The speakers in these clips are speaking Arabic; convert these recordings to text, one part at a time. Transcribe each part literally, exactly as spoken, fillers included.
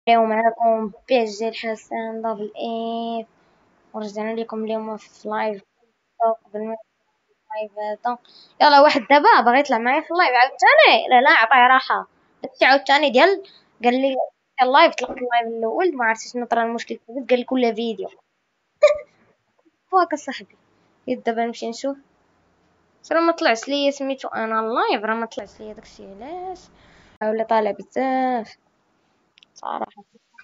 اليوم معكم بي اس جي الحسن دبل اف، ورجعنا لكم اليوم في لايف. قبل ما اللايف هذا يلا واحد دابا باغي يطلع معايا في اللايف عاوتاني، لا لا عطيه راحه. داكشي عاوتاني ديال قال لي اللايف، طلقت اللايف الاول ما عرفتش شنو طرا المشكل كبير، قال لي كل فيديو فواك صاحبي. يد دابا نمشي نشوف، راه ما طلعش ليا سميتو انا اللايف، راه ما طلعش ليا داكشي علاش ولا طالع بزاف صراحه.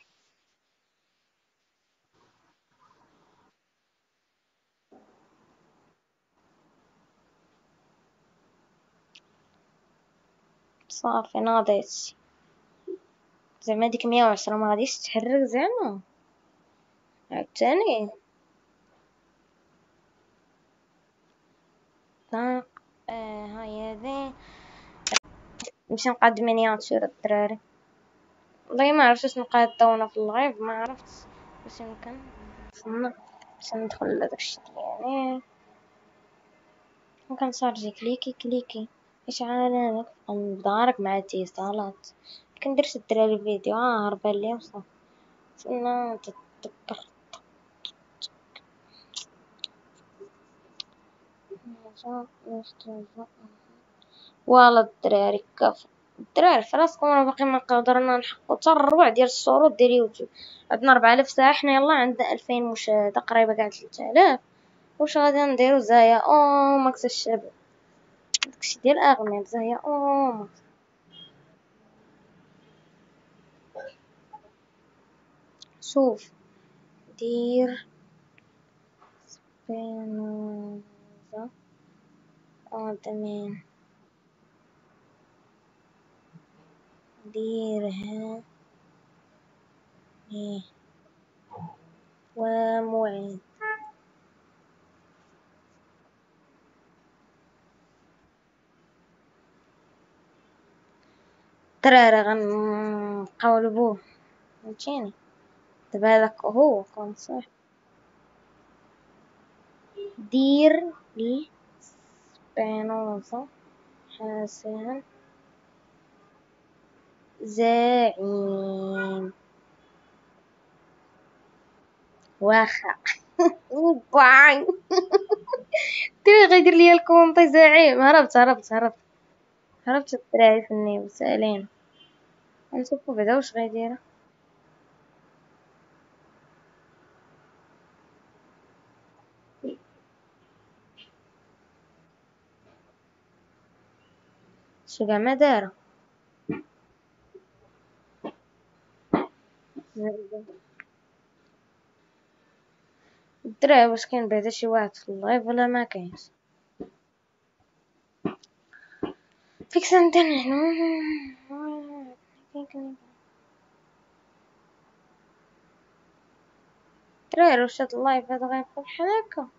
صافي ناضيت زعما ديك مية وعشرة ما غاديش تحرك زعما عاوتاني. طاق آه هاي هذي نمشي نقاد مينياتور الدراري. والله ما عرفتش شنو قادونا في اللايف، ما عرفتش واش يمكن نصنع باش ندخل لداك الشي ديالي. ممكن نشارجي كليكي كليكي ايش عالمك بدارك مع اتصالات. كندير شي الدراري فيديو اه هربان لي وصافي. سنا تتبر والله الدراري كفو. الدراري فراسكم راه باقي ما قدرنا نحققوا حتى الربع ديال الشروط ديال يوتيوب. عندنا ربعة آلاف ساعة، حنا يلا عندنا ألفين مشاهدة قريبة كاع ثلاثة آلاف. واش غادي نديرو زايا او ماكس الشباب، داكشي ديال اغنية زايا او ماكس. شوف دير سبينوزا ادمين، ديرها ايه وموعد. الدراري غنقولبوه فهمتيني. دابا هذاك هو كون صح. دير سبينوزا حسن زعيم واخا باي. تري غيدير ليا الكونطي زعيم. هربت هربت هربت هربت الدراري في النيم سالين. نشوفو بعدا واش غيدير. شو كاع ما دار الدراري. واش كاين بعدا شي واحد في اللايف ولا ما كاينش؟ فيك سنتين هنا الدراري. واش هاد اللايف هذا غيبقى بحال هكا؟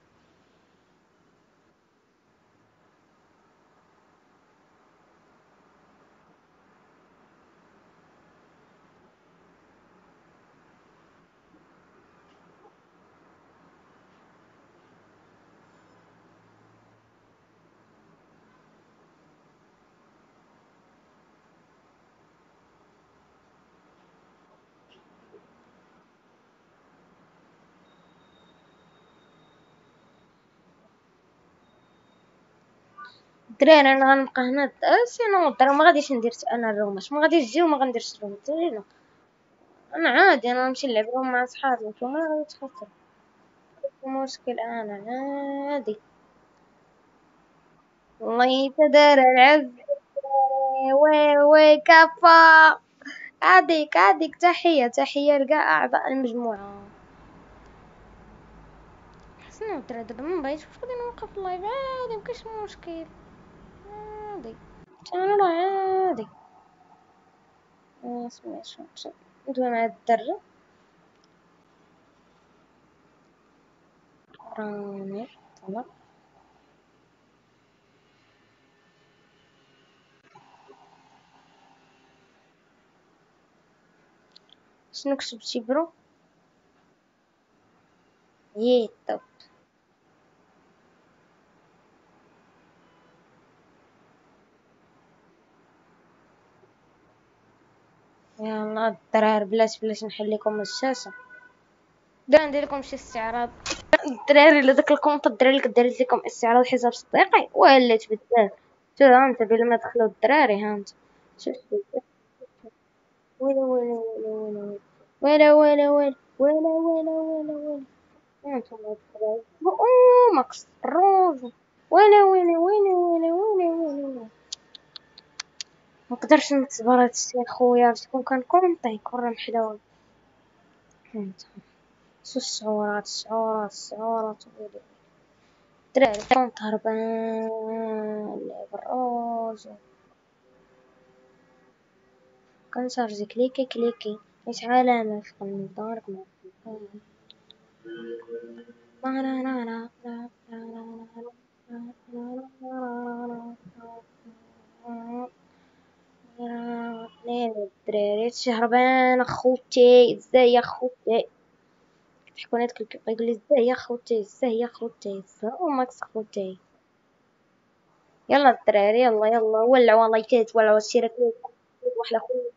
الدراري انا غنبقى هنا سينو الدراري ما غاديش ندير انا الروماش، ما غاديش تجيو، ما غنديرش الروم تاعي. انا عادي انا نمشي نلعب لهم مع صحابي، نتوما غادي تخسروا مشكل. انا عادي والله تدار العز. وي وي كفا. عاديك عاديك تحية تحية لكاع أعضاء المجموعة. حسنا الدراري دابا ما بغيتش واش غادي نوقف اللايف عادي مكاينش مشكل عادي. انا راه عادي ما سمعتش ندوي مع الدرة راني طلع. شنو كتبتي برو؟ ييتو يلا الدراري بلاش بلاش نحل لكم الشاشة. دابا ندير لكم شي استعراض. الدراري اللي داك الكونط الدراري اللي درت لكم استعراض حساب صديقي ولات بزاف. شوف ها انت بلا ما دخلوا الدراري ها انت شوف ويلي ويلي ويلي ويلي ويلي ويلي ويلي ويلي ويلي ويلي انتم الدراري اوه ماكس روز ويلي ويلي ويلي ويلي ويلي ويلي مقدرش نصبر هادشي خويا باش تكون كنكونطي كره محلاوه فهمت شو الشعورات الشعورات الشعورات ويلي الدراري كونط هربان لعب الروز كنشارجي كليكي كليكي ايش علامة في النظارة نين الدراري هربان اخوتي ازاي يا اخوتي تحكون هاد كيقول لي ازاي يا اخوتي ازاي يا اخوتي ازاي ماكس اخوتي يلا الدراري يلا يلا ولعوا لايكات ولعوا الشيرات واحلى خويا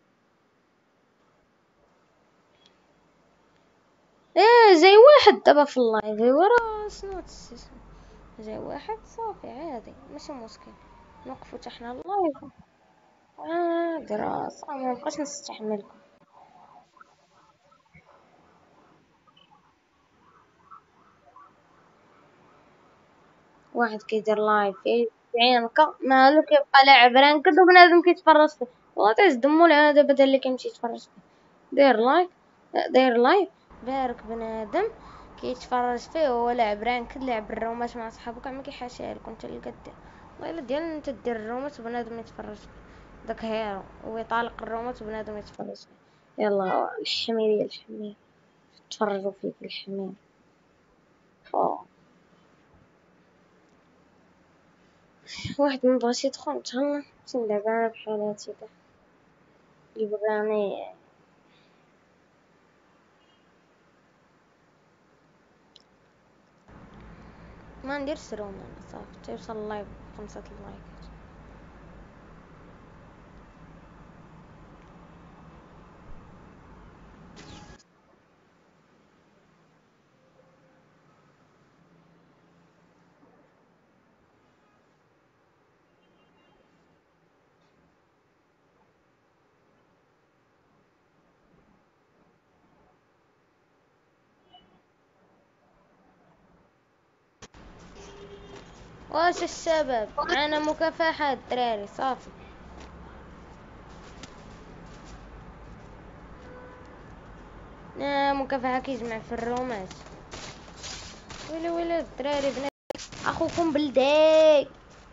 ايه جاي واحد دابا في اللايف ورا شنو تسيسو جاي واحد صافي عادي ماشي مشكل نوقفو حتى حنا اللايف عادي راه صافي مبقاش نستحملكم واحد كيدير لايف في عينك مالو كيبقى لاعب رانكد وبنادم كيتفرج فيه والله تعز دمو لهذا دابا دا اللي كيمشي يتفرج فيه داير لايف داير لايف بارك بنادم كيتفرج فيه وهو لاعب رانكد لاعب الرومات مع صحابو كاع ما كيحاشيها لكم انت اللي كدير والله الا ديال انت دير الرومات وبنادم يتفرج فيه داك هيرو ويطالق الرومات وبنادم يتفرج فيه يلا الحمير يا الحمير تفرجوا فيك الحمير أوه. واحد مبغاش يدخل نتهلا باش نلعب انا بحالاتي كاع اللي بغاني ما نديرش روم انا صافي تيوصل اللايف خمسة اللايكات واش السبب معنا مكافحة الدراري صافي لا مكافحة كيجمع في الرومات ويلي ويلي الدراري بنات اخوكم بلدي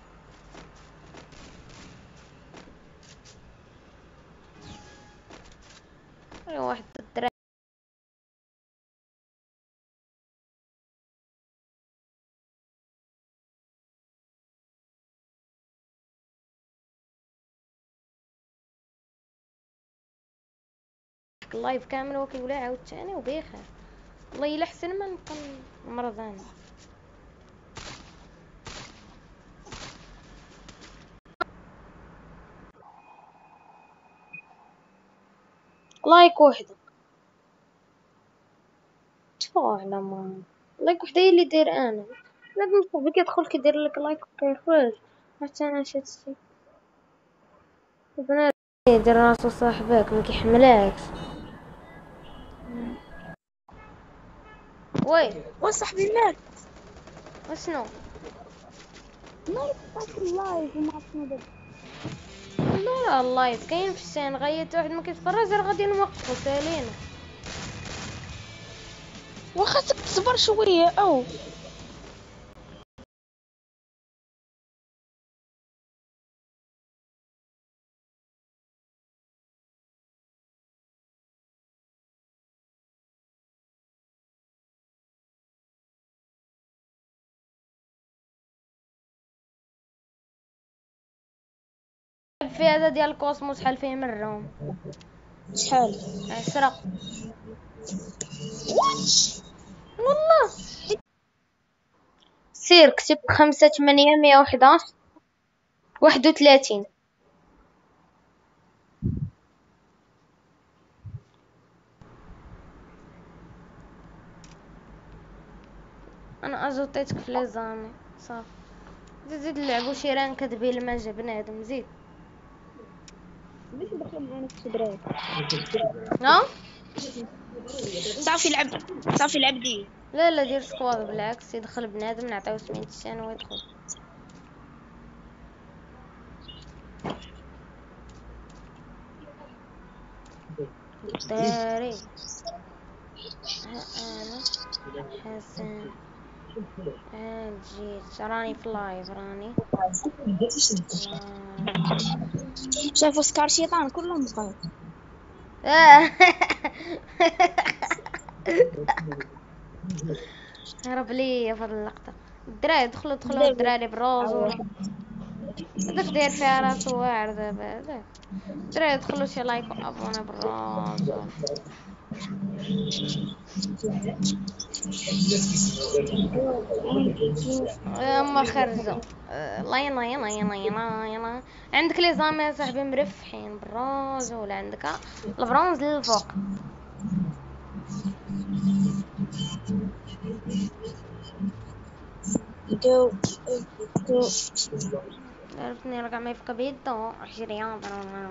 واحد الدراري اللايف كامل هو كيقول عاوتاني وبخير والله الا حسن ما نبقى نمرض انا لايك وحده تفو على ما لايك وحده هي اللي داير انا بنادم صاحبي كيدخل كيدير لك لايك وكيخرج حتى انا شفتي بنادم يدير راسو صاحبك ما كيحملكش وي وصاحبي مات وشنو ما يبقاش اللايف وما عرفت شنو دابا لا لا اللايف كاين في الشين غيت واحد ما كيتفرج راه غادي نوقفو سالينا وخاصك تصبر شويه او في هذا ديال الكوسموس شحال فيه من روم شحال عشرة واتش والله سير كتب خمسة ثمانية مية وحداش واحد وثلاثين انا اجوطيتك في لي زامي صافي. زيد زيد نلعبو شي ران كدبي الماجا بنادم زيد. ليش ندخل معانا في دراري؟ ها صافي لعب صافي لعب دي. لا لا دير سكواد بالعكس، يدخل بنادم نعطيو سميت الشان ويدخل. الداري ها انا حسن ها جيت راني في لايف راني لايف. شافوا سكار شيطان كلهم بقاو. هرب لي في هاد اللقطة. الدراري دخلوا دخلوا الدراري بالروز ولا هذاك داير فيها راسو واعر دابا هذاك. الدراري دخلوا شي لايك وابونا بالروز اما خرجوا. لا يلا يلا يلا يلا يلا. عندك لي زامي يا صاحبي مرفحين بالروز ولا عندك البرونز للفوق. جو جو عرفتني رقع ما يفك بيدو عشرين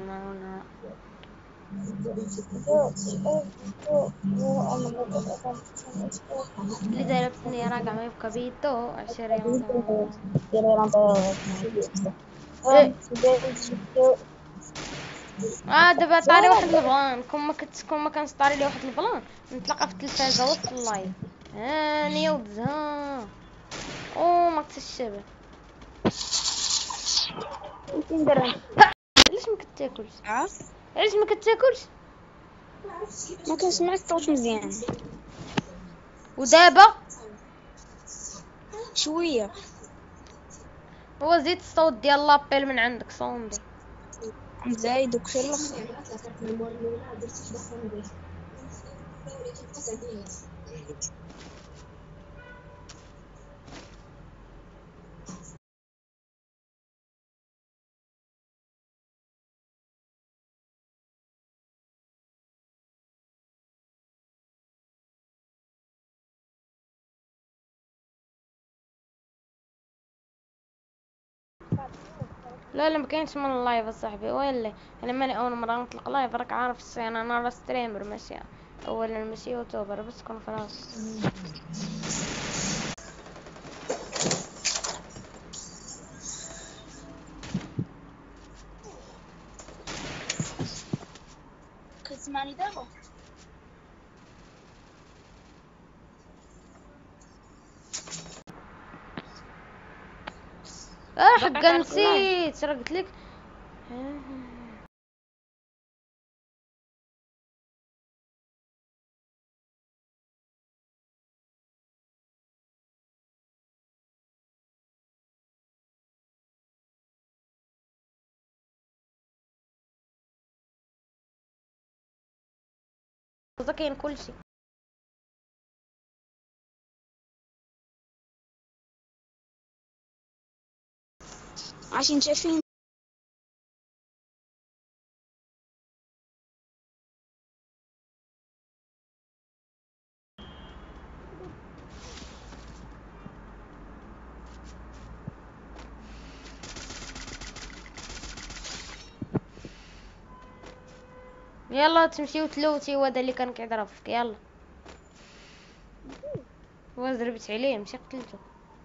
اللي ضربتني رقع ما يفك بيدو عشرين. ايه اه دابا طاري واحد البلان. كون ما كنت كون ما كانش طاري لي واحد البلان نتلاقى في التلفازه وسط اللايف. هاني ودزها او ما تشبه. واش ندير؟ علاش ما كتاكلش؟ ها علاش ما كتاكلش؟ ما كنسمعش الصوت مزيان. ودابا شويه هو زيد الصوت ديال لابيل من عندك صوندي. زايد وكثير الاخر. لا لا ما كاينش من اللايف صاحبي ولا. انا ماني اول مره نطلق لايف راك عارف الصيانه. انا راه ستريمر ماشي اولا ماشي يوتيوبر بس كون فراس. كتسمعني دابا؟ اه حقا نسيت راه قلت لك. هذا كاين كلشي. عشان شايفين يلا تمشيو تلوتي وهذا اللي كان كيضرب فيك. يلا هو ضربت عليه مشي قتلته.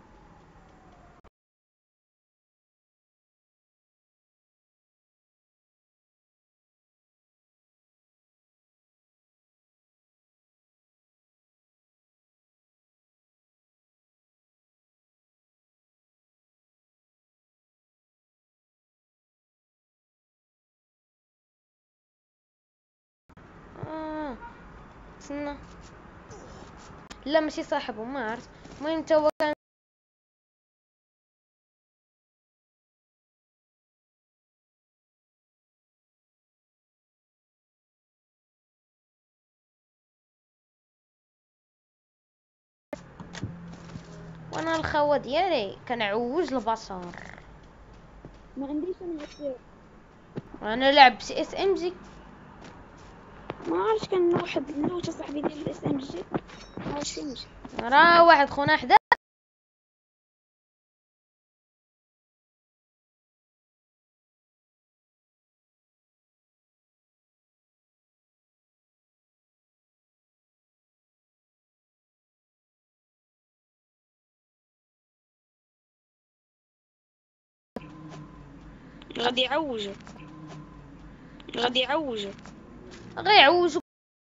اه تسنى لا ماشي صاحبه ما عرفت. المهم انت هو كان وانا الخوه ديالي كنعوج البصر. ما عنديش انا هكا. انا لعب سي اس ام جي. ما عرفتش كان واحد اللوجه صاحبي ديال الاس ام جي ما عرفتش فين مشى. راه واحد خونا حدا غادي يعوجوا غادي يعوجوا غيعوجوا.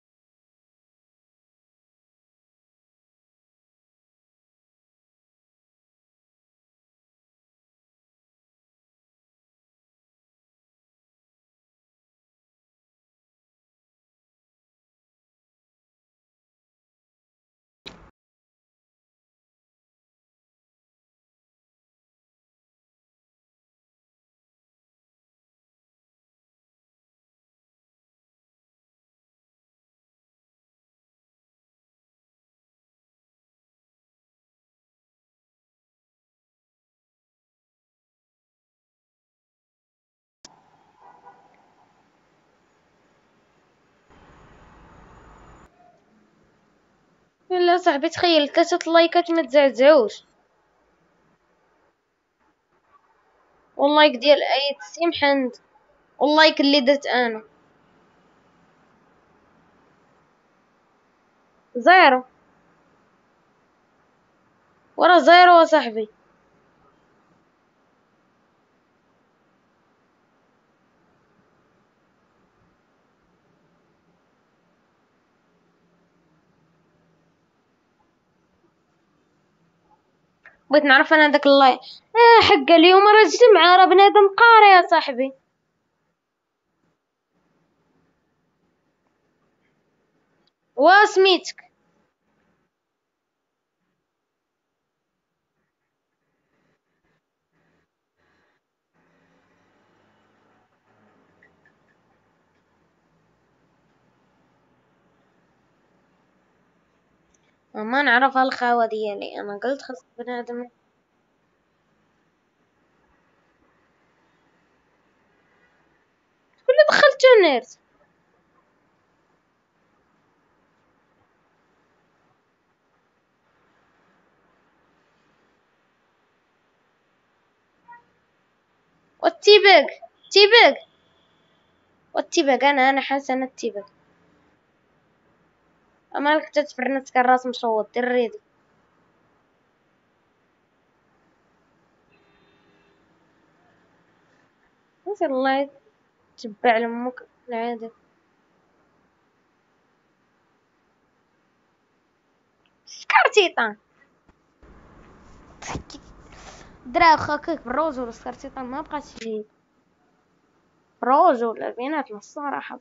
لا صاحبي، تخيل ثلاثة اللايكات ما تزعزعوش، واللايك ديال ايت سي محمد، واللايك اللي درت انا زيرو، ورا زيرو صاحبي. بغيت نعرف انا داك اللايك. اه حق اليوم راه الجمعة، راه بنادم قاري يا صاحبي. واسميتك؟ ما نعرف الخاوة ديالي، انا قلت خاص بنادم. كل دخلت نيرت. والتيبك تيبك والتيبك انا انا حسن التيبك. امالك تتفرنت كراس مشوط دير ريدي. نسي الله تبع لامك العادة. سكارتيطان درا خاكك بالرجل. سكارتيطان ما بقاش يجيب رجل بيناتنا الصراحة.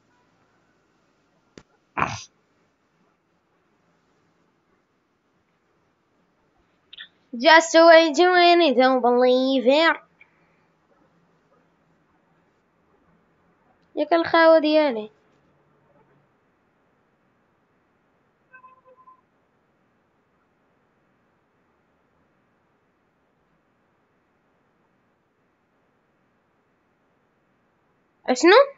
Just way doing it, don't believe it. ياك الخاوة ديالي. اشنو؟